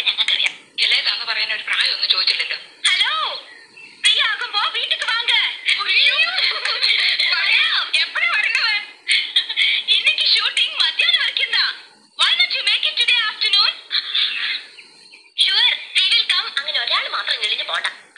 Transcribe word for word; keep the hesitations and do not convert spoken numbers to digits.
എല്ലാം ഞങ്ങൾക്കറിയാം. ഇളയതാന്ന് പറയാൻ ഒരു പ്രായം ഒന്നും ചോദിച്ചില്ലല്ലോ. ഹലോ, ഫ്രീ ആകുമ്പോ വീട്ടിക്ക് വാങ്ങ. എപ്പോഴാ വരണത്? இன்னைக்கு ஷூட்டிங் மத்தியானம் வரைக்கும் தான். Why not you make it today afternoon? Sure, we will come. അങ്ങനെ ഒരാൾ മാത്രം ഞെളിഞ്ഞു പോണ്ട.